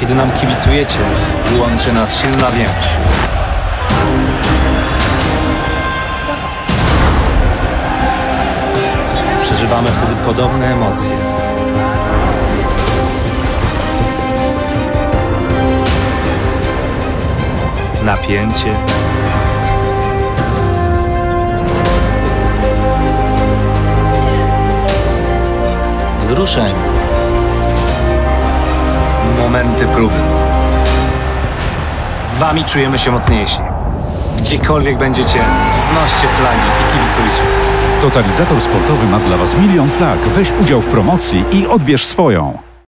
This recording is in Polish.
Kiedy nam kibicujecie, łączy nas silna więź. Przeżywamy wtedy podobne emocje. Napięcie. Wzruszenie. Momenty próby. Z wami czujemy się mocniejsi. Gdziekolwiek będziecie, znoście flagi i kibicujcie. Totalizator sportowy ma dla Was milion flag. Weź udział w promocji i odbierz swoją.